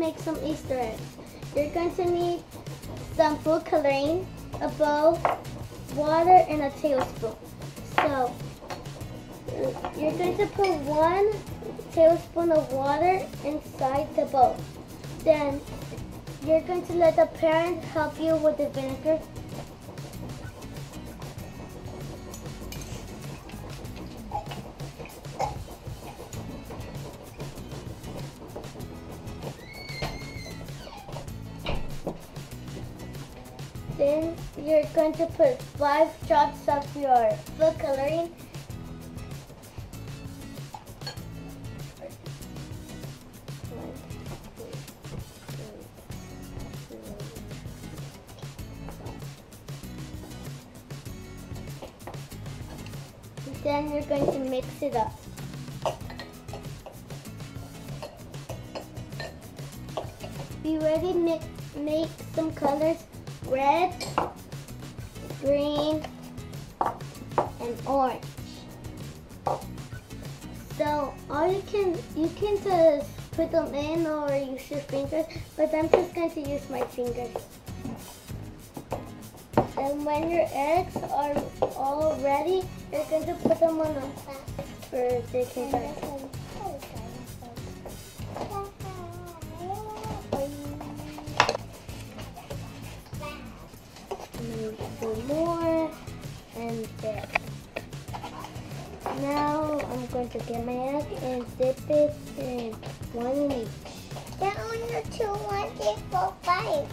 make some Easter eggs. You're going to need some food coloring, a bowl, water, and a tablespoon. So you're going to put 1 tablespoon of water inside the bowl. Then you're going to let the parent help you with the vinegar. Then you're going to put 5 drops of your food coloring. Then you're going to mix it up. Be ready to make some colors: red, green, and orange. So you can just put them in or use your fingers, but I'm just going to use my fingers. And when your eggs are all ready, you're going to put them on the plate for they can dry. Some more, and there. Now I'm going to get my egg and dip it in 1 in each. There are only 2, 1, 3, 4, 5.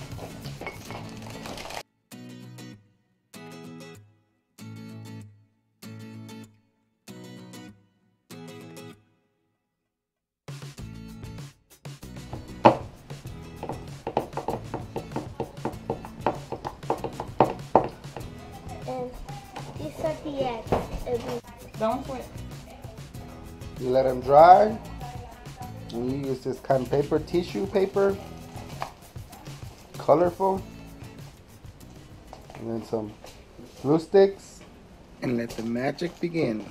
And these are the eggs. Don't quit. You let them dry. And you use this kind of paper, tissue paper, colorful, and then some glue sticks, and let the magic begin.